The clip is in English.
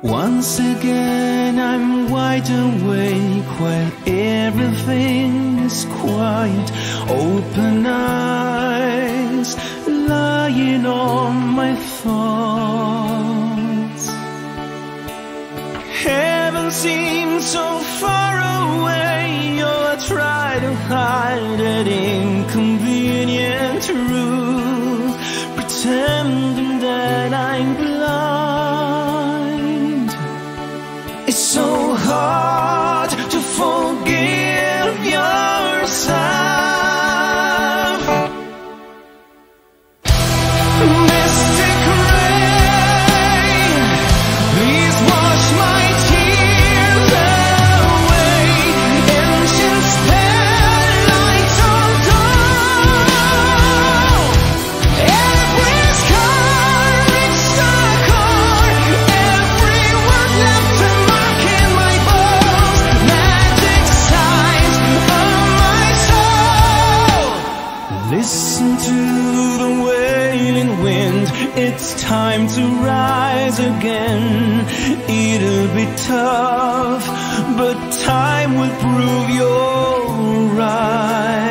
Once again I'm wide awake while everything is quiet. Open eyes lying on my thoughts. Heaven seems so far away, oh, I try to hide that inconvenient truth, pretending that I'm blind. It's so hard to forgive yourself. Mystic rain, please wash my tears away. Ancient starlights on gold. Every scar is a core. Every word left a mark in my bones. Magic signs on my soul. Listen to the wailing wind. It's time to rise again. It'll be tough, but time will prove you're right.